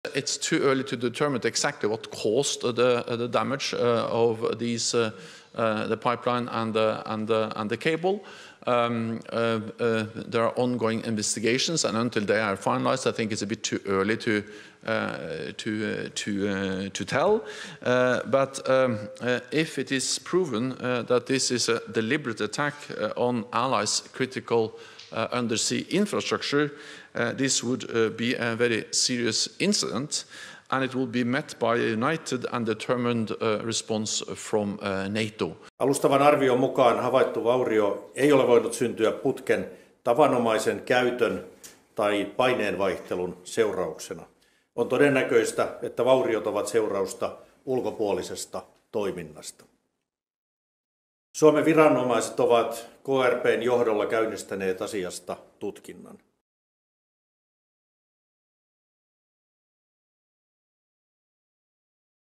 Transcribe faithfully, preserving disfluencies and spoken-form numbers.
It's too early to determine exactly what caused the, the damage uh, of these, uh, uh, the pipeline and the, and the, and the cable. Um, uh, uh, there are ongoing investigations, and until they are finalized, I think it's a bit too early to uh, to uh, to uh, to tell. Uh, but um, uh, if it is proven uh, that this is a deliberate attack uh, on allies' critical uh, undersea infrastructure, uh, this would uh, be a very serious incident, and it will be met by a united and determined uh, response from uh, NATO. Alustavan arvion mukaan havaittu vaurio ei ole voinut syntyä putken tavanomaisen käytön tai paineenvaihtelun seurauksena. On todennäköistä, että vauriot ovat seurausta ulkopuolisesta toiminnasta. Suomen viranomaiset ovat K R P:n johdolla käynnistäneet asiasta tutkinnan.